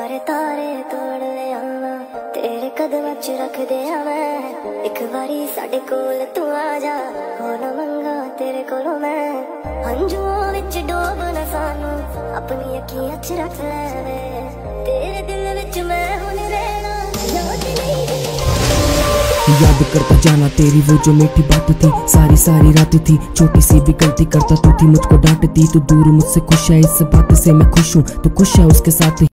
सारे तारे तोड़ ले आवा, तेरे कदम च रख दे मैं। एक बारी साडे कोल तू आ जा, हो ना मंगा तेरे कोलों मैं। हंझुओं विच डोब ना सानू, अपनी अखियां च रख ले वे। तेरे दिल विच मैं हुण रहना, याद नहीं याद करता जाना तेरी वो जो मीठी बात थी, सारी सारी रात थी। छोटी सी भी गलती करता तू थी मुझको डांटती। तू दूर मुझसे खुश है, इस बात से मैं खुश हूँ। तू खुश है उसके साथ।